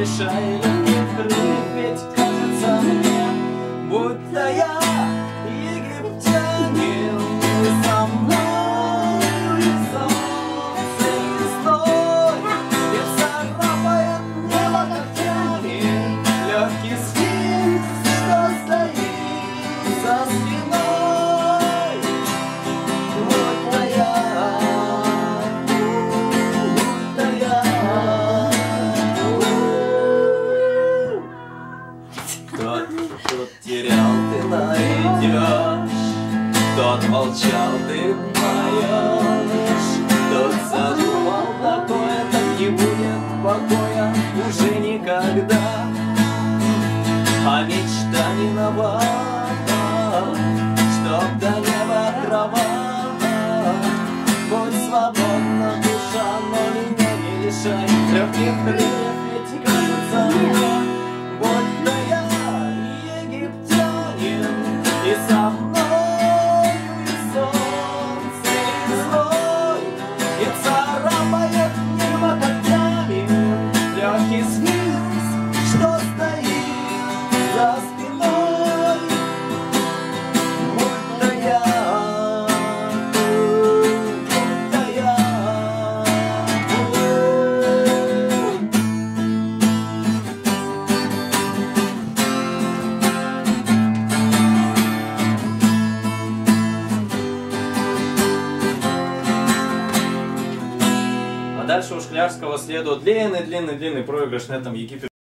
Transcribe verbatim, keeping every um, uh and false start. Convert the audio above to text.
лишай легких крыльев, ведь кажется мне, будто я египтянин, и со мною и солнце весной, и царапает небо когтями легкий сфинкс, что стоит за спиной. Будто я, будто я. Тот, кто терял, ты найдешь, тот молчал, ты поешь, тот задумал такое, так не будет покоя уже никогда. А мечта не виновата, чтоб до неба кровава. Будь свободна, душа, но меня не лишай легких крыльев, ведь кажется мне, будто я египтянин, и со мною и солнце весной, и царапает небо когтями легкий сфинкс, что стоит за спиной. Будто я, будто я. А дальше у Шклярского следует длинный-длинный-длинный проигрыш на этом Египет.